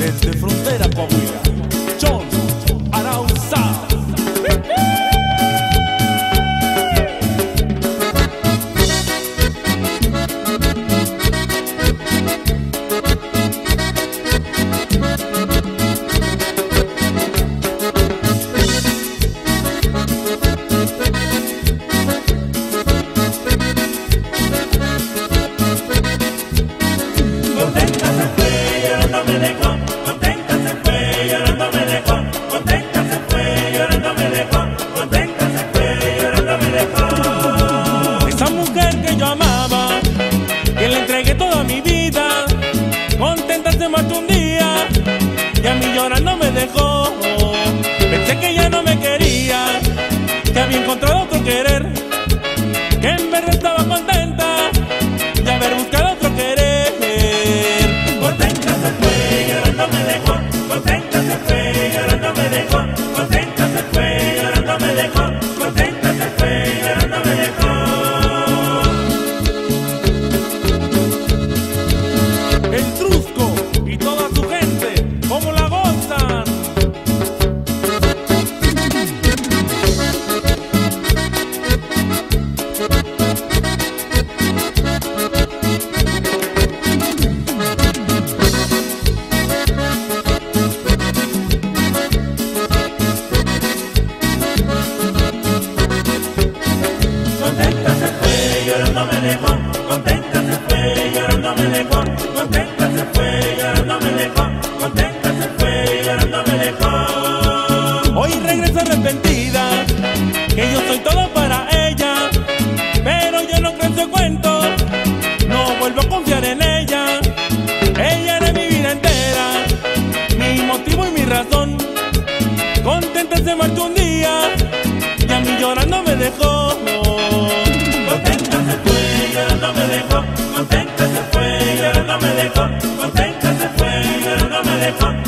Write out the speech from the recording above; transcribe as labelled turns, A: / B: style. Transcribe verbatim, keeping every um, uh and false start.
A: desde Frontera Coahuila, John Arauza.
B: Un día y a mí llorando me dejó. Pensé que ya no me quería, que había encontrado otro querer, que en verdad estaba contenta de haber buscado otro querer.
C: Contenta se fue, llorando me dejó. Contenta se fue, llorando me dejó. Contenta se fue, llorando me dejó. Contenta se fue, llorando me dejó.
B: El Trusco y toda su gente, ¿cómo la gozan?
C: Contenta se fue, llorando me dejó. Contenta se fue, llorando me dejó. Contenta se fue, llorando me dejó. Contenta se fue, llorando me dejó.
B: Hoy regresa arrepentida, que yo soy todo para ella, pero yo no creo en su cuento, no vuelvo a confiar en ella. Ella era mi vida entera, mi motivo y mi razón. Contenta se marchó un día y a mí llorando me dejó.
C: Contenta se fue, llorando me dejó. Contenta se fue, llorando me dejó. Contenta se fue, llorando me dejó.